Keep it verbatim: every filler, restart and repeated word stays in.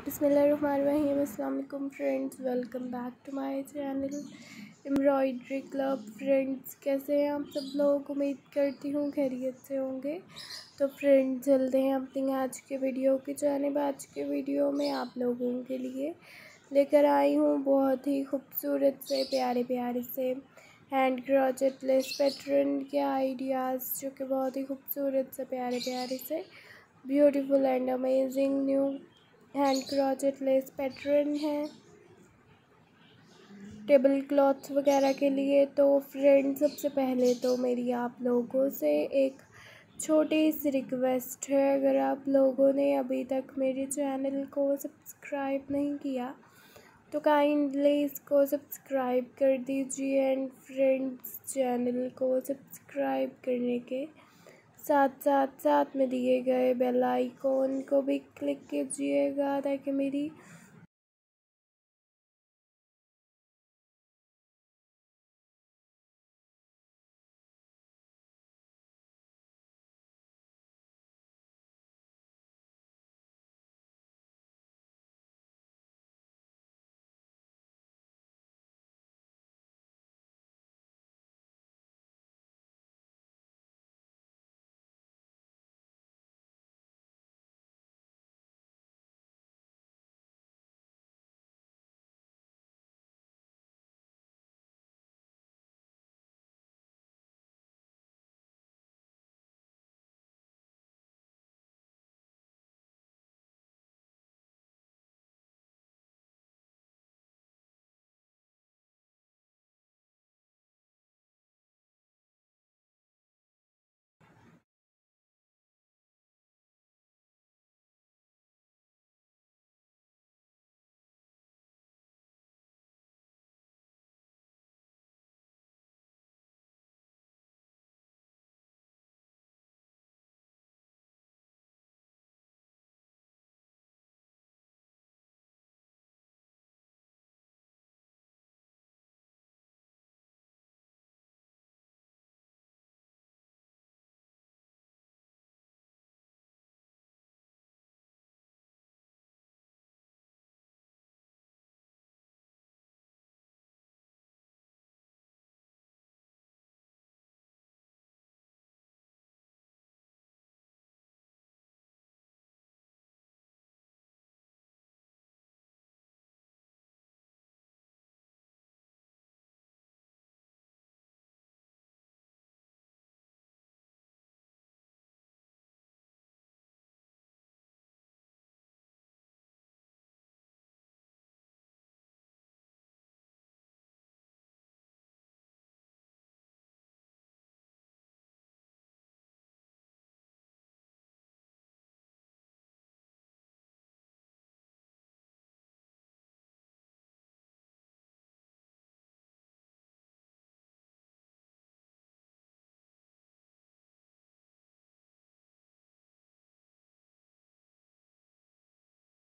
बिस्मिल्लाहिर्रहमानिर्रहीम। अस्सलाम वालेकुम friends, welcome back to my channel embroidery club. Friends, कैसे हैं आप सब लोग? उम्मीद करती हूँ खैरियत से होंगे। तो फ्रेंड्स, चलते हैं अपनी आज के वीडियो की जानिब। आज के वीडियो में आप लोगों के लिए लेकर आई हूँ बहुत ही खूबसूरत से प्यारे प्यारे से हैंड क्रोचेट लेस पैटर्न के आइडियाज़, जो कि बहुत ही खूबसूरत से प्यारे प्यारे से beautiful and amazing new hand crochet lace pattern है टेबल क्लॉथ वगैरह के लिए। तो फ्रेंड्स, सबसे पहले तो मेरी आप लोगों से एक छोटी सी रिक्वेस्ट है, अगर आप लोगों ने अभी तक मेरे चैनल को सब्सक्राइब नहीं किया तो काइंडली इसको सब्सक्राइब कर दीजिए। एंड फ्रेंड्स, चैनल को सब्सक्राइब करने के साथ साथ साथ में दिए गए बेल आइकॉन को भी क्लिक कीजिएगा, ताकि मेरी